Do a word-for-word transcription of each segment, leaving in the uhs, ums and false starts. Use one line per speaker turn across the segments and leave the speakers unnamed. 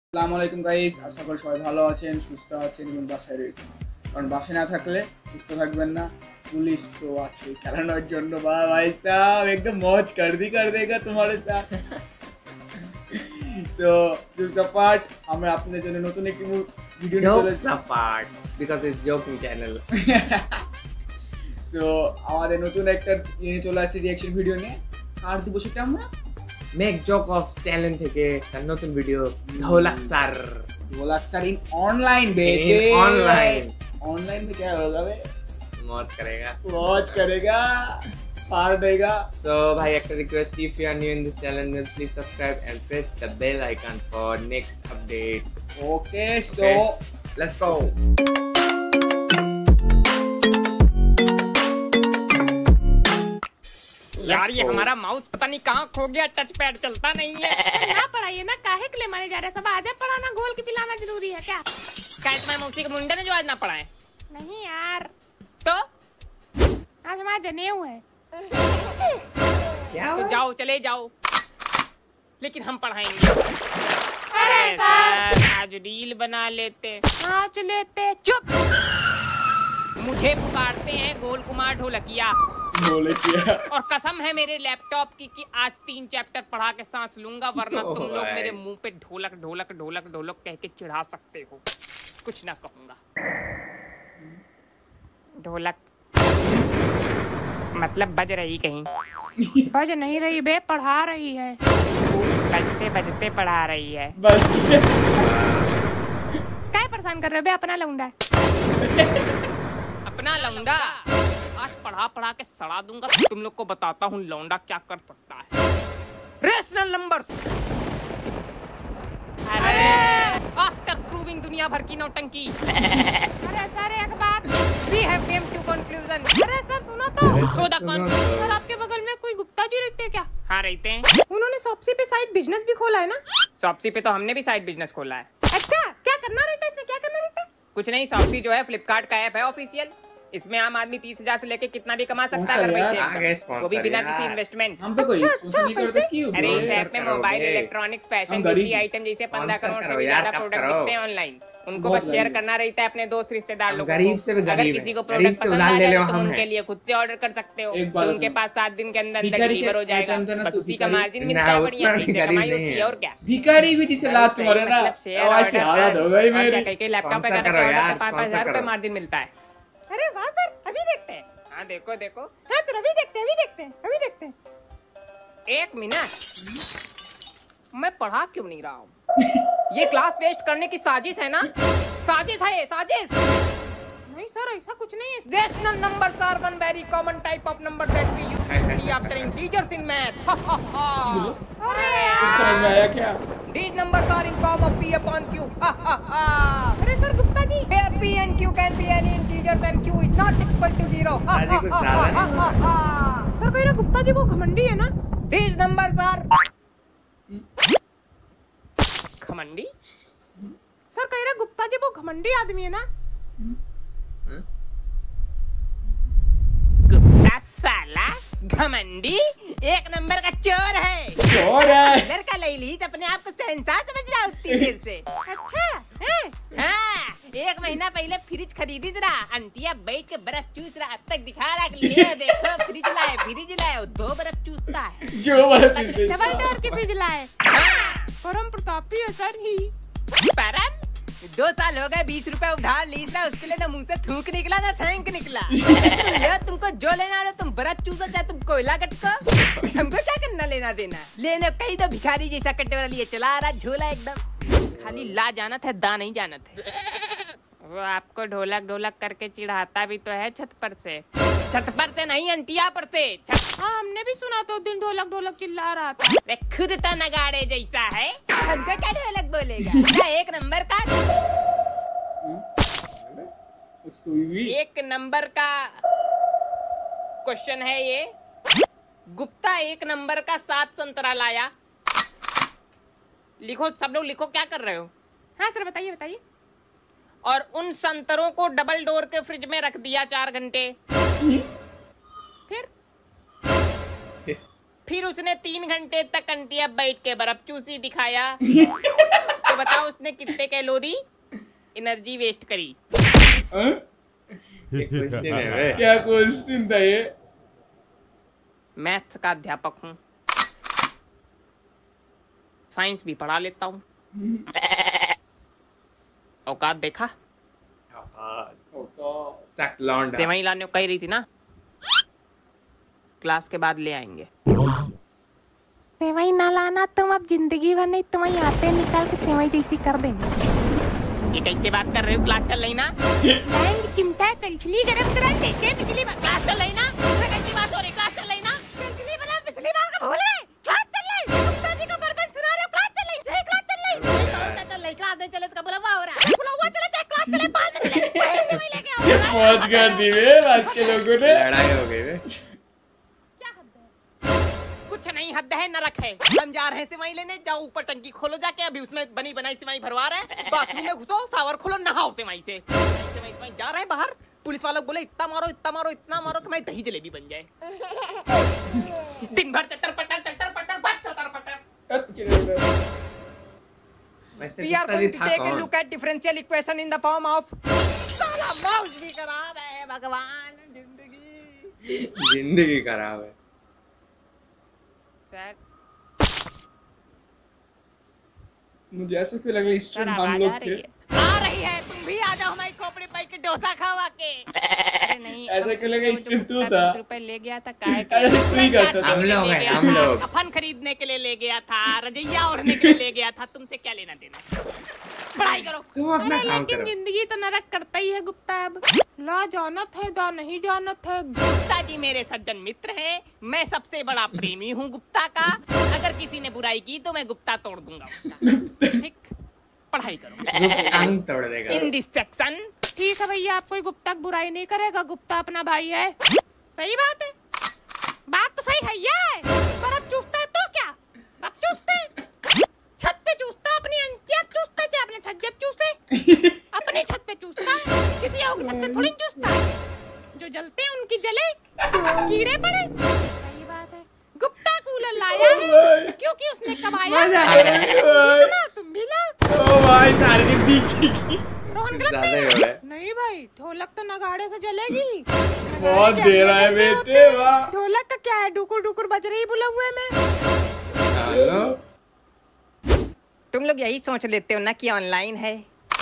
আসসালামু আলাইকুম গাইস, আশা করি সবাই ভালো আছেন, সুস্থ আছেন এবং বাসায় রয়েছেন। কারণ বাসায় না থাকলে সুস্থ থাকবেন না, পুলিশ তো আছে খেলানোর জন্য। বা ভাই সাহেব একদম মौज कर दी कर देगा तुम्हारे साथ। সো জোকস অ্যাপার্ট, আমরা আপনাদের জন্য নতুন একটি ভিডিও নিয়ে চলে এসেছি।
Jokes apart because it's joking channel.
So আমাদের নতুন একটা নিয়ে চলে আসছে রিঅ্যাকশন ভিডিও নিয়ে। কার দিব সেটা আমরা
মেক জোক অফ চ্যানেল থেকে তার নতুন video Dholak sir.
Dholak sir in online बेटे,
ऑनलाइन
ऑनलाइन में क्या होगा बे?
मौज करेगा
वॉच करेगा, पार देगा।
So भाई एक request, if you are new in this channel then please subscribe and press the bell icon for next update.
Okay, so
Okay. Let's go.
यार ये हमारा माउस पता नहीं कहाँ खो गया, टच पैड चलता नहीं है।
ना पढ़ाइए ना, काहे के लिए मारे जा रहे हैं? सब आजा पढ़ाना, घोल के पिलाना जरूरी है क्या?
क्या तुम्हारे मौसी के मुंडे ने जो आज ना पढ़ाए?
नहीं यार,
तो
आज हमारा जनेऊ है।
क्या
तो जाओ, चले जाओ, लेकिन हम पढ़ाएंगे।
अरे सर,
आज रील बना लेते।
आज लेते। चुप।
मुझे पुकारते हैं गोल कुमार ढोलकिया,
बोले किया।
और कसम है मेरे लैपटॉप की कि आज तीन चैप्टर पढ़ा के सांस लूंगा, वरना तुम लोग
भाई।
मेरे मुंह पे ढोलक ढोलक ढोलक ढोलक कह के चिढ़ा सकते हो। कुछ ना कहूंगा। ढोलक मतलब बज रही कहीं?
बज नहीं रही बे, पढ़ा रही है।
बजते बजते पढ़ा रही है।
बस
क्या परेशान कर रहे हो बे? अपना लौंडा है।
अपना लौंडा आज पढ़ा पढ़ा के सड़ा दूंगा। तुम लोग को बताता हूँ लौंडा क्या कर सकता है। Rational numbers.
अरे
आफ्टर प्रूविंग दुनिया भर की नौटंकी,
अरे सर एक बात।
We have came to conclusion.
अरे सर सुनो तो।
सो द
सर आपके बगल में कोई गुप्ता जी रहते हैं क्या?
हाँ रहते हैं।
उन्होंने शॉप्सी पे साइड बिजनेस भी खोला है ना?
शॉप्सी पे तो हमने भी साइड बिजनेस खोला है।
अच्छा, क्या करना रहता है इसमें? क्या करना रहता है?
कुछ नहीं, शॉप्सी जो है फ्लिपकार्ट का ऐप है ऑफिशियल। इसमें आम आदमी तीस हजार से लेके कितना भी कमा सकता है अगर
यार,
बैठे
आगे
एकदम। वो भी
sponsor
बिना
यार।
किसी इन्वेस्टमेंट।
हम पे कोई
अच्छा,
स्पॉन्सर नहीं
अच्छा,
करता क्यों?
अरे इस
Sponsor
ऐप में
करोगे।
Mobile, electronics, fashion,
home
beauty
गरीब-
आइटम जैसे पंद्रह
Sponsor
करोड़ से
करो
भी
यार,
ज्यादा
कब
प्रोडक्ट
करो?
बिकते हैं ऑनलाइन। उनको
बहुत
बस शेयर
गरीब।
करना रहता है अपने दोस्त रिश्तेदार
हम
लोगों
गरीब
को।
से भी
अगर
गरीब
किसी
हैं।
को
गरीब
प्रोडक्ट
से
पसंद
उधार
आ
ले
जाए
लो,
तो
हम
तुम उनके
हैं।
लिए खुद से ऑर्डर कर सकते हो।
एक बात
तो उनके
बताओ।
पास सात दिन के अंदर अंदर
भिखारी
डिलीवर हो
के
जाएगा।
पहचानते ना
बस
तू
उसी का
भिखारी?
मार्जिन
ना,
मिलता है, बढ़िया
उतना
पैसे
गरीब
कमाई
नहीं
होती
है।
है। और क्या
भिखारी भी जिसे लात मारे ना,
मतलब शेयर
ऐसे
ऑर्डर
हालत हो गई
और
मेरी।
क्या, कहीं लैपटॉप पे
Sponsor
करके
करो
ऑर्डर
यार,
पे पाँच पाँच
sponsor
हजार रुपए
करो।
मार्जिन मिलता है।
अरे वाह सर, अभी देखते हैं।
हाँ देखो देखो,
हाँ सर अभी देखते हैं, अभी देखते हैं, अभी देखते हैं।
एक मिनट, मैं पढ़ा क्यों नहीं रहा हूँ? ये क्लास वेस्ट करने की साजिश है ना? साजिश है ये, साजिश।
नहीं सर ऐसा कुछ नहीं है।
Rational numbers are one very common type of number that we use usually after integers in math.
अरे
कुछ समझ में आया क्या?
These numbers are in form of p upon q.
अरे sir Gupta ji,
Where p and q can be any integers and q is not equal to zero.
आज कुछ ज्यादा नहीं।
सर कह रहा गुप्ता जी वो घमंडी है ना?
These numbers are घमंडी।
सर कह रहा गुप्ता जी वो घमंडी आदमी है ना?
गुप्ता साला घमंडी एक नंबर का चोर है।
चोर है।
लड़का लैलीज अपने आप को शहंशाह समझ रहा है उतनी देर से।
अच्छा है।
हाँ, एक महीना पहले फ्रिज खरीदी जरा, अंटिया बैठ के बर्फ चूस रहा, अब तक दिखा रहा है कि ले देखो फ्रिज लाए, फ्रिज लाए, वो दो बर्फ चूसता है।
जो बड़ा चीज
डबल डोर के फ्रिज लाए।
हाँ,
परम प्रतापी है सर ही।
परम दो साल हो गए, बीस रुपए उधार ली था, उसके लिए ना मुंह से थूक निकला ना थैंक निकला। ये तुमको जो लेना हो तुम बर्फ चूसो चाहे तुम कोयला कटको, हमको क्या करना लेना देना। लेने कहीं तो भिखारी जैसा कट्टे वाला लिए चला रहा झोला एकदम। खाली ला जानत है, दा नहीं जानत है। वो आपको ढोलक ढोलक करके चिढ़ाता भी तो है छत पर से। छत पर से नहीं, अंटिया पर से। छत
हाँ हमने भी सुना तो दिन ढोलक ढोलक चिल्ला रहा था।
वे खुद तो नगाड़े जैसा है, हमको क्या ढोलक बोलेगा। क्या एक नंबर का
उसको भी
एक नंबर का क्वेश्चन है ये। गुप्ता एक नंबर का सात संतरा लाया। लिखो सब लोग, लिखो क्या कर रहे हो।
हाँ सर बताइए बताइए।
और उन संतरों को डबल डोर के फ्रिज में रख दिया चार घंटे।
फिर
फिर उसने तीन घंटे तक अंटिया बैठ के बर्फ चूसी दिखाया। तो बताओ उसने कितने कैलोरी एनर्जी वेस्ट करी?
हाँ?
ये क्वेश्चन है बे।
क्या क्वेश्चन था ये?
मैथ्स का अध्यापक हूँ, साइंस भी पढ़ा लेता हूँ। औकात देखा?
सक लौंडा।
सेवई लाने को कह रही थी ना, क्लास के बाद ले आएंगे।
सेवई ना लाना तुम, अब जिंदगी भर नहीं, तुम्हें आते निकाल के सेवई जैसी कर देंगे।
ये कैसे बात कर रहे हो? क्लास चल रही ना?
लाएंगे चिमटा कंचली गरम करा देखे बिजली बार
क्लास चल रही ना? कैसी बात हो रही? क्लास चल रही ना?
बिजली बना बिजली बार का भूले। क्लास चल रही, गुप्ता जी को बरबन सुना रहे हो। क्लास चल रही, जय क्लास चल रही।
क्या चल रही? क्लास नहीं चले तो बुला हुआ हो रहा है। बुला हुआ चले चाहे क्लास चले, बाद में चले, पहले सेवई लेके आओ।
ये मौज कर दी बे आज के लोगों ने।
लड़ाई हो गई बे।
क्या हद है?
कुछ नहीं हद है न रखे। हम जा रहे हैं सिवाई लेने, जाओ ऊपर टंकी खोलो जाके, अभी उसमें बनी बनाई सिवाई भरवा रहे हैं। बाथरूम में घुसो, शावर खोलो, नहाओ सिवाई से। सिवाई सिवाई जा रहे हैं बाहर, पुलिस वालों बोले इतना मारो इतना मारो इतना मारो कि मैं दही जलेबी बन जाए। दिन भर चटर पटर चटर पटर बस चटर पटर।
वैसे
We are
Gupta ji
going to
था
take a
कौन?
look at differential equation in the form of साला माउस भी करा रहे हैं भगवान, जिंदगी
जिंदगी खराब है।
सर
मुझे ऐसा क्यों लग रहा है
सर
स्टूडेंट हम
आवाज
लोग
आ
थे।
रही है। आ रही है, तुम भी आ जाओ हमारी खोपड़ी पे के डोसा खावा के। अरे नहीं,
ऐसा क्यों लगा स्टूडेंट तू था?
बीस रुपए ले गया था, काहे के?
अरे तू ही करता था।
हम लोग हैं, हम लोग।
कफन खरीदने के लिए ले गया था, रजैया ओढ़ने के लिए ले गया था, तुमसे क्या लेना देना? पढ़ाई करो।
तुम अपना
अरे
काम
लेकिन
करो।
जिंदगी तो नरक करता ही है गुप्ता। अब ला जानत है दा नहीं जानत है।
गुप्ता जी मेरे सज्जन मित्र हैं, मैं सबसे बड़ा प्रेमी हूँ गुप्ता का। अगर किसी ने बुराई की तो मैं गुप्ता तोड़ दूंगा उसका। ठीक, पढ़ाई करो।
अंग तोड़ देगा।
इन दिस सेक्शन
ठीक है भैया, आप कोई गुप्ता की बुराई नहीं करेगा, गुप्ता अपना भाई है। सही बात है, बात तो सही है ये। पर अब चूसता है तो क्या, सब चूसते हैं। छत पे चूसता, अपनी अंटिया चूसता, चाहे अपने छत जब चूसे, अपने छत पे चूसता है, किसी और की छत पे थोड़ी चूसता है। जो जलते हैं उनकी जले, कीड़े पड़े। सही बात है, गुप्ता कूलर लाया है क्योंकि उसने कमाया।
मजा आ रहा है भाई।
ना तुम भी ला।
ओ भाई सारे के पीछे की
रोहन गलत
ज्यादा ही
नहीं
हो
है।
रहा है।
नहीं भाई, ढोलक तो नगाड़े से जलेगी।
बहुत
नगाड़े
दे रहा है
जलने
बेटे,
होते हैं।
वाह।
ढोलक का क्या है, डुकुर डुकुर बज रही बुला हुए में।
हेलो।
तुम लोग यही सोच लेते हो ना कि ऑनलाइन है,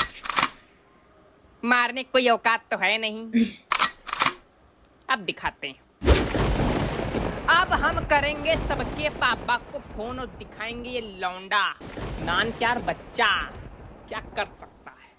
मारने की कोई औकात तो है नहीं। अब दिखाते हैं। अब हम करेंगे सबके पापा को फोन और दिखाएंगे ये लौंडा नान क्या बच्चा क्या कर सकता है।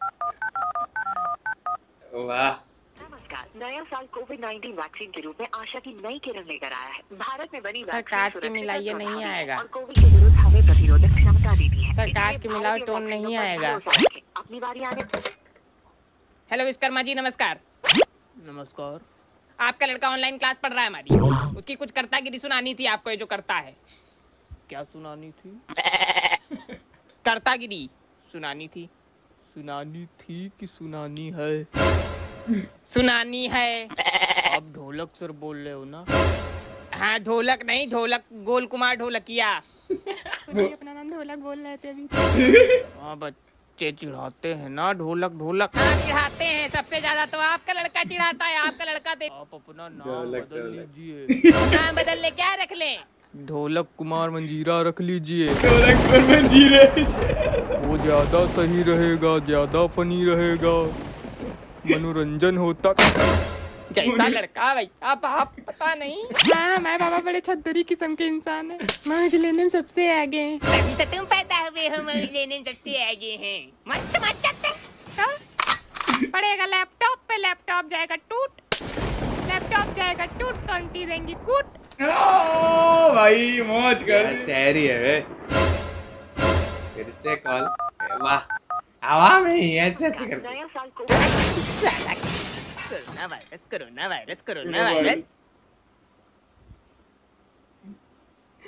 वाह।
नमस्कार। नया साल कोविड नाइन्टीन वैक्सीन के रूप में आशा की नई किरण लेकर आया है। भारत में बनी वैक्सीन
सरकार की
सुरक्षित
मिलाई ये
और
नहीं
प्रभावी है
आएगा।
और कोविड के विरुद्ध हमें प्रतिरोधक क्षमता देती है।
सरकार
इसलिए
की मिलाई
भारतीय
टोन नहीं
वैक्सीनों पर
आएगा।
भरोसा रखें। अपनी बारी आने
हेलो विश्वकर्मा जी, नमस्कार। नमस्कार। आपका लड़का ऑनलाइन क्लास पढ़ रहा है हमारी, उसकी कुछ कर्तागिरी सुनानी थी आपको, ये जो करता है। क्या सुनानी थी? कर्तागिरी सुनानी थी। सुनानी थी कि सुनानी है? सुनानी है। आप ढोलक सर बोल रहे हो ना? हाँ ढोलक नहीं, ढोलक गोल कुमार ढोलकिया।
मुझे अपना नाम ढोलक बोल रहे थे अभी।
हाँ बच्चे चिढ़ाते हैं ना ढोलक ढोलक। हाँ चिढ़ाते हैं, सबसे ज्यादा तो आपका लड़का चिढ़ाता है। आपका लड़का दे आप अपना नाम
ढोलक,
बदल
ढोलक।
लीजिए। नाम बदल ले, क्या रख ले? ढोलक कुमार मंजीरा रख लीजिए,
ढोलक पर मंजीरे।
वो ज्यादा सही रहेगा, ज्यादा फनी रहेगा, मनोरंजन होता। जैसा लड़का वैसा बाप, पता नहीं।
हाँ हमारे पापा बड़े छद्दरी किस्म के इंसान है, मौज लेने में सबसे आगे हैं।
तभी तो तुम पैदा हुए हो मौज लेने में सबसे आगे हैं। मस्त मस्त
तो पड़ेगा लैपटॉप पे, लैपटॉप जाएगा टूट, लैपटॉप जाएगा टूट तो आंटी देंगी कूट।
ओ भाई मौज कर
क्या शायरी है वे। फिर से कॉल। वाह। हवा में ही ऐसे ऐसे करते।
नया साल Covid
corona virus corona virus corona virus.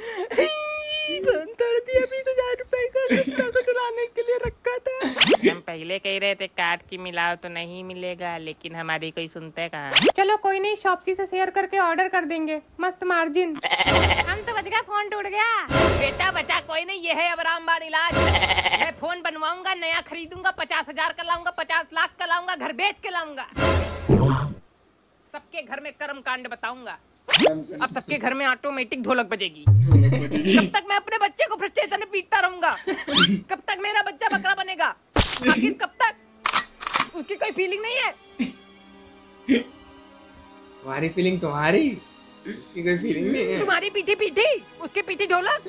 Phone तोड़ दिया। बीस हजार रुपए का गुप्ता को चलाने के लिए रखा था। हम
पहले कह रहे थे कार्ड की मिलाओ तो नहीं मिलेगा, लेकिन हमारी कोई सुनते कहाँ। चलो कोई नहीं, शॉप्सी से शेयर करके ऑर्डर कर देंगे, मस्त मार्जिन। हम तो बच गया, फोन टूट गया।
बेटा बचा कोई नहीं, ये है अब रामबाण इलाज। मैं फोन बनवाऊंगा, नया खरीदूंगा, पचास हजार का लाऊंगा, पचास लाख का लाऊंगा, घर बेच के लाऊंगा, सबके घर में कर्म कांड बताऊंगा। अब सबके घर में ऑटोमेटिक ढोलक बजेगी। कब तक मैं अपने बच्चे को फ्रस्ट्रेशन में पीटता रहूंगा? कब तक मेरा बच्चा बकरा बनेगा? आखिर कब तक? उसकी कोई फीलिंग नहीं है।
तुम्हारी फीलिंग तुम्हारी, उसकी कोई फीलिंग नहीं है।
तुम्हारी पीठी पीठी, उसके पीठी ढोलक।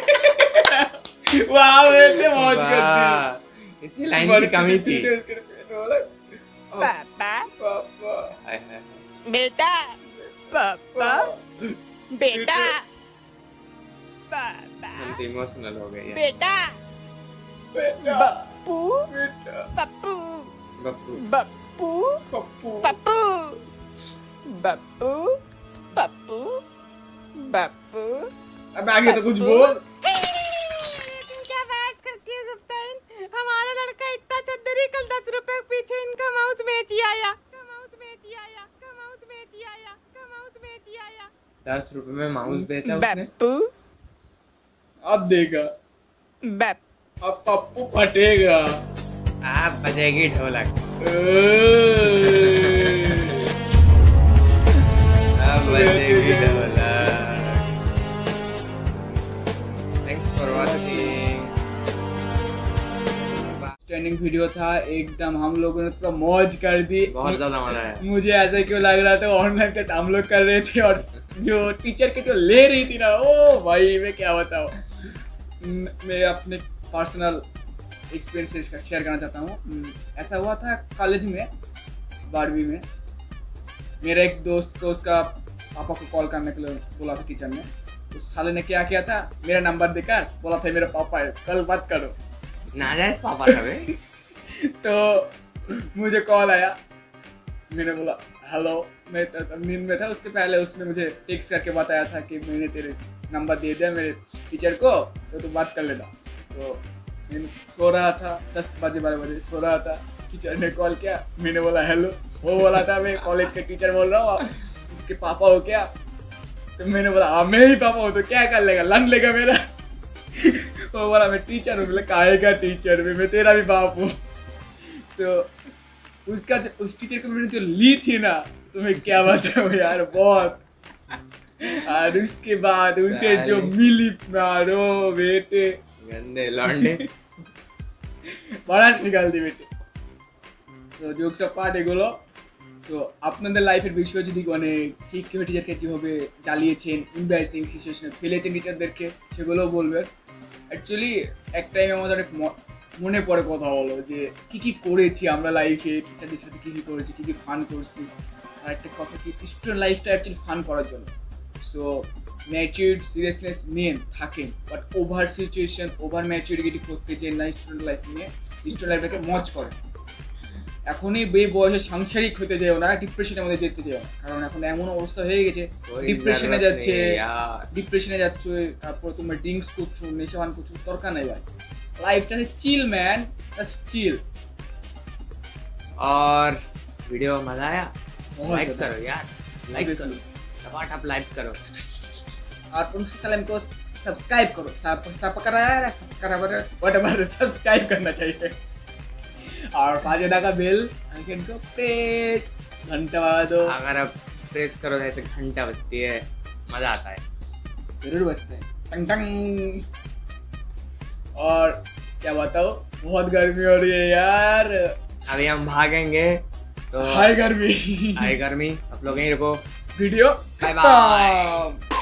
वाह बेटे मौज कर दी।
इसी लाइन की कमी थी।
पापा
पापा
हाय हाय।
बेटा, पापा बेटा, पापा
हम तो इमोशनल हो गए यार।
बेटा,
बेटा
बप्पू
बेटा
पप्पू
बप्पू
बप्पू
पप्पू
पप्पू बप्पू पप्पू बप्पू।
अब आगे तो कुछ बोल।
तुम क्या बात करती हो गुप्ताइन? हमारा लड़का इतना चद्दरी, कल दस रुपए के पीछे इनका माउस बेच ही आया। माउस बेच ही आया, माउस बेच ही आया, माउस बेच ही आया।
दस रुपए में माउस बेचा उसने।
बप्पू
अब देखा,
बप
अब पप्पू फटेगा।
आप बजेगी ढोलक, अब बजेगी ढोलक। Thanks for watching.
Trending video था एकदम, हम लोगों ने तो मौज कर दी।
बहुत ज्यादा मजा आया।
मुझे ऐसा क्यों लग रहा था ऑनलाइन क्लास हम लोग कर रहे थे और जो टीचर के जो ले रही थी ना, ओ भाई मैं क्या बताऊँ। मैं अपने पर्सनल एक्सपीरियंस शेयर करना चाहता हूँ। ऐसा हुआ था कॉलेज में, बारहवीं में, मेरा एक दोस्त को उसका पापा को कॉल करने के लिए बोला था टीचर ने। उस साले ने क्या किया था, मेरा नंबर देकर बोला था मेरा पापा है, कल बात करो।
नाजायज पापा था बे।
तो मुझे कॉल आया, मैंने बोला हेलो, मैं नींद में था। उसके पहले उसने मुझे टेक्स्ट करके बताया था कि मैंने तेरे नंबर दे दिया मेरे टीचर को, तो तू बात कर लेना। तो मैं सो रहा था, दस बजे बारह बजे सो रहा था, टीचर ने कॉल किया, मैंने बोला हेलो। वो बोला था मैं कॉलेज का टीचर बोल रहा हूँ, उसके पापा हो क्या? तो मैंने बोला हाँ मैं ही पापा हूँ। तो क्या कर लेगा, लन लेगा मेरा? वो बोला मैं टीचर हूँ। बोला काहे का टीचर, मैं मैं तेरा भी बाप हूँ। सो उसका उस टीचर को मैंने जो ली थी ना, तो मैं क्या बताऊँ यार, बहुत। और उसके बाद उसे जो मिली मारो बेटे,
गंदे लौंडे।
बड़ा निकाल दी बेटे। সো জোকস অ্যাপার্ট এগুলো। সো আপনাদের লাইফের বিষয় যদি অনেক ঠিক কিভাবে টিচারকে যেভাবে জ্বালিয়েছেন, ইম্বারেসিং সিচুয়েশনে ফেলেছেন টিচারদেরকে, সেগুলোও বলবেন। অ্যাকচুয়ালি এক টাইমে আমাদের অনেক মনে পড়ে কথা বলো যে কী কী করেছি আমরা লাইফে, টিচারদের সাথে কী কী করেছি, কী কী ফান করছি। আর একটা কথা কি, স্টুডেন্ট লাইফটা অ্যাকচুয়ালি ফান করার জন্য। সো ম্যাচিউরড সিরিয়াসনেস মেন থাকেন, but over situation, over maturity করতে যে না স্টুডেন্ট লাইফ নিয়ে, স্টুডেন্ট লাইফটাকে মজ করে। এখনই বে বয়সে সাংসারিক হতে যেও না, ডিপ্রেশনের মধ্যে যেতে যেও না, কারণ এখন এমন অবস্থা হয়ে গেছে ডিপ্রেশনে যাচ্ছে ডিপ্রেশনে যাচ্ছে তারপর তোমরা ড্রিঙ্কস করছো, নেশা পান করছো, দরকার নাই ভাই। লাইফটা চিল ম্যান, জাস্ট চিल।
और वीडियो मजा आया?
बहुत
लाइक
ज्यादा।
करो यार, लाइक करो, टपाटप लाइक करो।
और उनसे चैनल को सब्सक्राइब करो, सब्सक्राइब सब्सक्राइब सब्सक्राइब करना चाहिए। और बाजेदा का बेल आइकन को प्रेस, घंटा बजा दो।
अगर आप प्रेस करो ऐसे घंटा बजती है, मजा आता है,
जरूर बजता है, टंग टंग। और क्या बताओ, बहुत गर्मी हो रही है यार।
अभी हम भागेंगे तो
हाय गर्मी।
हाय गर्मी, आप लोग यहीं रुको।
Video
bye bye.
खत्म।